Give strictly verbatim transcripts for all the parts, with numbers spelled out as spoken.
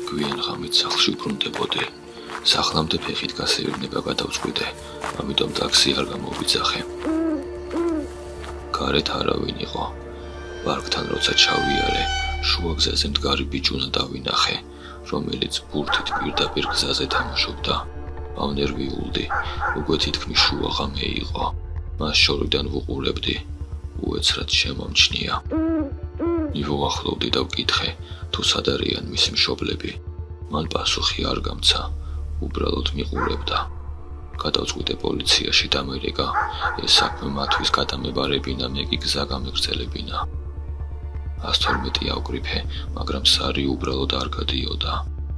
გვიან ღამით სახლში უბრუნდებოდი. Სახლამდე ფეხით გასეირნება გადავწყვიტე, ამიტომ ტაქსი არ გამოვიძახე. გარეთ არავინ იყო. პარკთან როცა ჩავიარე, შუა გზაზე მდგარი ბიჭუნა დავინახე, რომელიც ბურთით პირდაპირ გზაზე თამაშობდა. ავნერვიულდი, უკვე თითქმის შუა ღამე იყო. მას შორიდან ვუყურებდი, უეცრად შემომჩნია. მივუახლოვდი და ვკითხე, თუ სად არიან მისი მშობლები. მან პასუხი არ გამცა, უბრალოდ მიყურებდა. გადავწყვიტე პოლიციაში დამერეკა, ეს საქმე მათთვის გადამებარებინა, მე კი გზა გამეგრძელებინა. ას თორმეტი ავკრიფე, მაგრამ სარი უბრალოდ არ გადიოდა.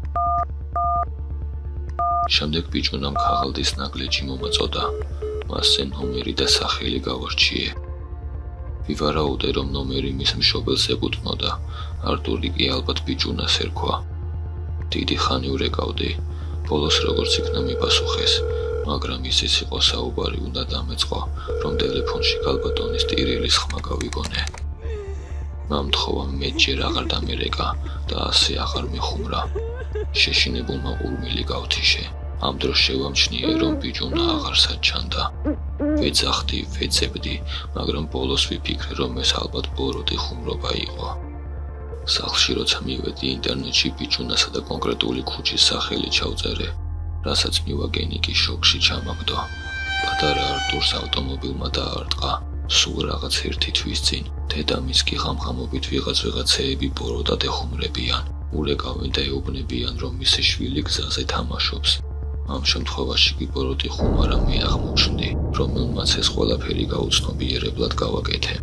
შემდეგ ბიჭუნამ ქაღალდის ნაგლეჯი მომაწოდა. მასზე ნომერი და სახელი გავარჩიე. ვივარაუდე, რომ ნომერი მის მშობელს ეკუთვნოდა, არტური კი ალბათ ბიჭუნას ერქვა. დიდი ხანი ვრეკავდი, ბოლოს როგორც იქნა მიპასუხეს, მაგრამ ისიც იყო საუბარი უნდა დამეწყო, რომ ტელეფონში გალბატონის ტირილის ხმა გავიგონე. მამთხოვა მეტჯერ აღარ დამერეკა და ასე აღარ მეხუმრა. შეშინებულმა ურმილი გავთიშე. ამ დროს შევამჩნიე, რომ ბიჭუნა აღარსად ჩანდა. ვეძახდი, ვეძებდი, მაგრამ ბოლოს ვიფიქრე, რომ ეს ალბათ ბოროტი ხუმრობა იყო. სახლში როცა მივედი, ინტერნეტში ბიჭუნასა და კონკრეტული ქუჩის სახელი ჩავწერე, რასაც მივაგენი კი შოკში ჩამაგდო. პატარა არტურს ავტომობილმა დაარტყა. სულ რაღაც ერთი თვის წინ, დედამის კი ღამღამობით ვიღაც ვიღაცეები ბოროტად ეხუმრებიან. ურეკავენ და ეუბნებიან, რომ მისი შვილი გზაზე თამაშობს. ამ შემთხვევაში კი ბოროტი ხუმარა მე აღმოჩნდი, რომელმაც ეს ყველაფერი გაუცნობიერებლად გავაკეთე.